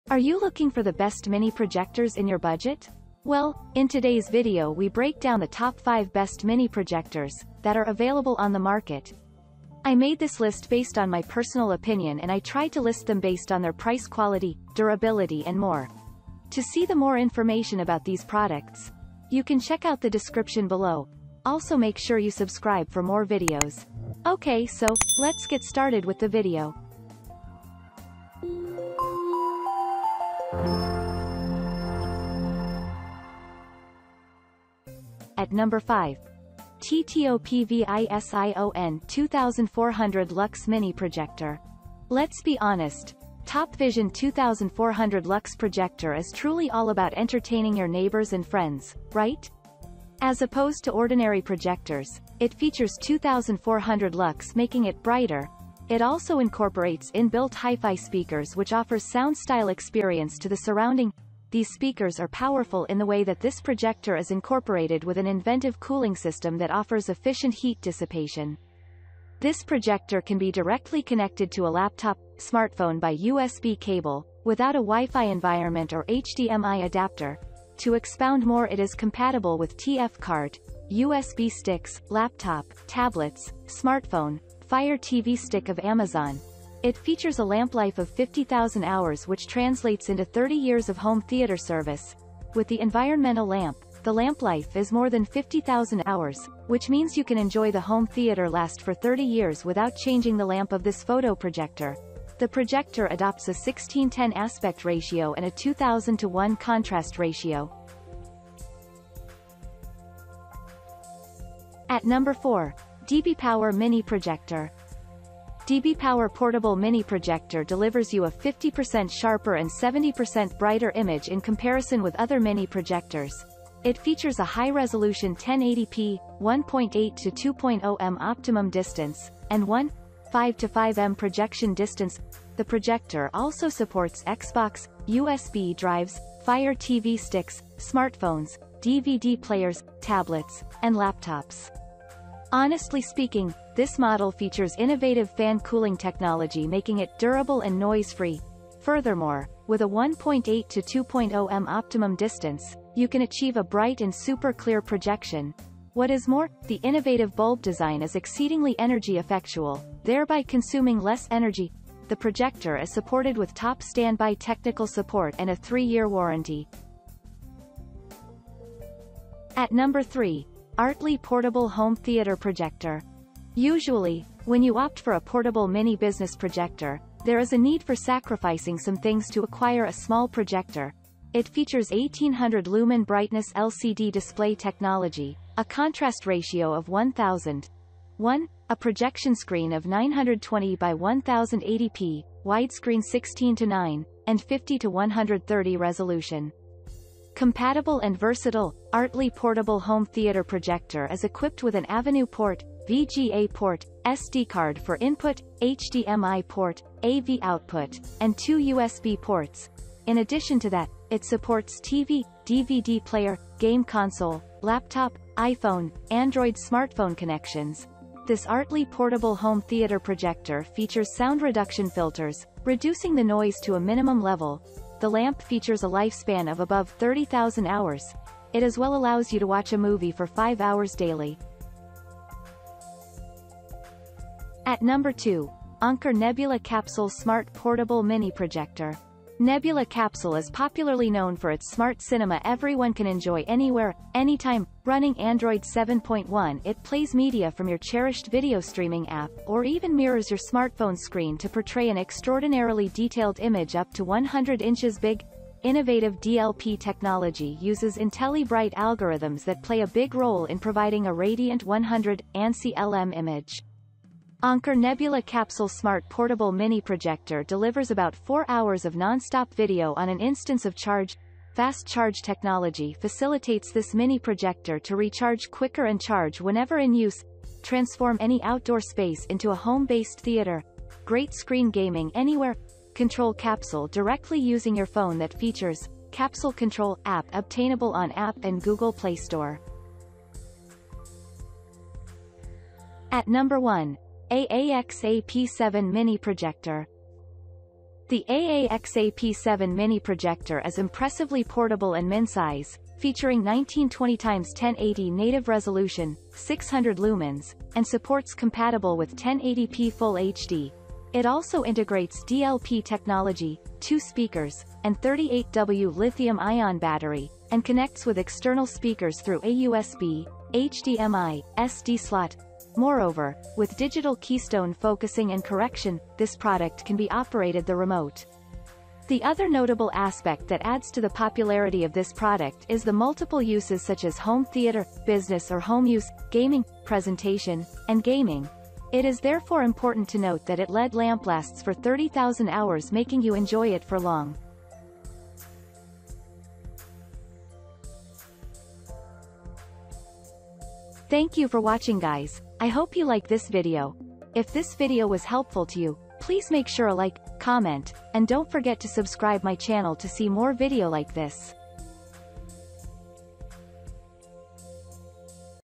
Are you looking for the best mini projectors in your budget? Well, in today's video we break down the top 5 best mini projectors that are available on the market. I made this list based on my personal opinion and I tried to list them based on their price, quality, durability and more. To see the more information about these products, you can check out the description below. Also make sure you subscribe for more videos. Okay, so, let's get started with the video. At number 5. TTOPVISION 2400 Lux Mini Projector. Let's be honest, TopVision 2400 Lux Projector is truly all about entertaining your neighbors and friends, right? As opposed to ordinary projectors, it features 2400 lux making it brighter. It also incorporates inbuilt hi-fi speakers which offers sound style experience to the surrounding. These speakers are powerful in the way that this projector is incorporated with an inventive cooling system that offers efficient heat dissipation. This projector can be directly connected to a laptop, smartphone by USB cable, without a Wi-Fi environment or HDMI adapter. To expound more, it is compatible with TF card, USB sticks, laptop, tablets, smartphone, Fire TV Stick of Amazon. It features a lamp life of 50,000 hours which translates into 30 years of home theater service. With the environmental lamp, the lamp life is more than 50,000 hours, which means you can enjoy the home theater last for 30 years without changing the lamp of this photo projector. The projector adopts a 16:10 aspect ratio and a 2000:1 contrast ratio. At number 4. dbPower Mini Projector. dbPower Portable Mini Projector delivers you a 50% sharper and 70% brighter image in comparison with other mini projectors. It features a high-resolution 1080p, 1.8 to 2.0 m optimum distance, and 1.5 to 5 m projection distance. The projector also supports Xbox, USB drives, Fire TV sticks, smartphones, DVD players, tablets, and laptops. Honestly speaking, this model features innovative fan cooling technology making it durable and noise-free. Furthermore, with a 1.8 to 2.0 m optimum distance, you can achieve a bright and super clear projection. What is more, the innovative bulb design is exceedingly energy effectual, thereby consuming less energy. The projector is supported with top standby technical support and a 3-year warranty. At number 3. Artly Portable Home Theater Projector. Usually, when you opt for a portable mini business projector, there is a need for sacrificing some things to acquire a small projector. It features 1800 lumen brightness LCD display technology, a contrast ratio of 1000:1, a projection screen of 920 by 1080p, widescreen 16:9, and 50:130 resolution. Compatible and versatile, Artly Portable Home Theater Projector is equipped with an Avenue port, VGA port, SD card for input, HDMI port, AV output, and 2 USB ports. In addition to that, it supports TV, DVD player, game console, laptop, iPhone, Android smartphone connections. This Artly Portable Home Theater Projector features sound reduction filters, reducing the noise to a minimum level. The lamp features a lifespan of above 30,000 hours. It as well allows you to watch a movie for 5 hours daily. At number 2. Anker Nebula Capsule Smart Portable Mini Projector. Nebula Capsule is popularly known for its smart cinema everyone can enjoy anywhere, anytime. Running Android 7.1, it plays media from your cherished video streaming app, or even mirrors your smartphone screen to portray an extraordinarily detailed image up to 100 inches big. Innovative DLP technology uses IntelliBright algorithms that play a big role in providing a radiant 100 ANSI LM image. Anker Nebula Capsule Smart Portable Mini Projector delivers about 4 hours of non-stop video on an instance of charge. Fast charge technology facilitates this mini projector to recharge quicker and charge whenever in use. Transform any outdoor space into a home-based theater. Great screen gaming anywhere. Control Capsule directly using your phone that features Capsule Control app obtainable on App and Google Play Store. At number 1. AAX AP7 Mini Projector. The AAXAP7 mini projector is impressively portable and min-size, featuring 1920x1080 native resolution, 600 lumens, and supports compatible with 1080p Full HD. It also integrates DLP technology, 2 speakers, and 38W lithium-ion battery, and connects with external speakers through a USB, HDMI, SD slot. Moreover, with digital keystone focusing and correction, this product can be operated the remote. The other notable aspect that adds to the popularity of this product is the multiple uses such as home theater, business or home use, gaming, presentation, and gaming. It is therefore important to note that LED lamp lasts for 30,000 hours, making you enjoy it for long. Thank you for watching, guys. I hope you like this video. If this video was helpful to you, please make sure to like, comment, and don't forget to subscribe my channel to see more video like this.